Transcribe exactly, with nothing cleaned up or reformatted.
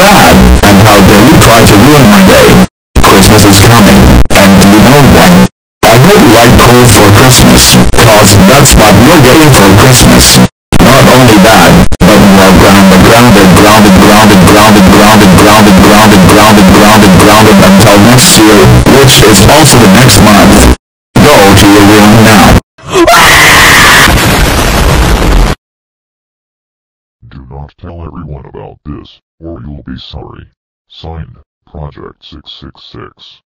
bad, and how dare you try to ruin my day. Christmas is coming, and do you know what? I hope you like coal for Christmas, cause that's what you're getting for Christmas. Not only that, but you are grounded, grounded, grounded, grounded, grounded, grounded, grounded, grounded, grounded, grounded, grounded until next year, which is also next month. Go to your room now. Do not tell everyone about this, or you'll be sorry. Signed, Project six six six.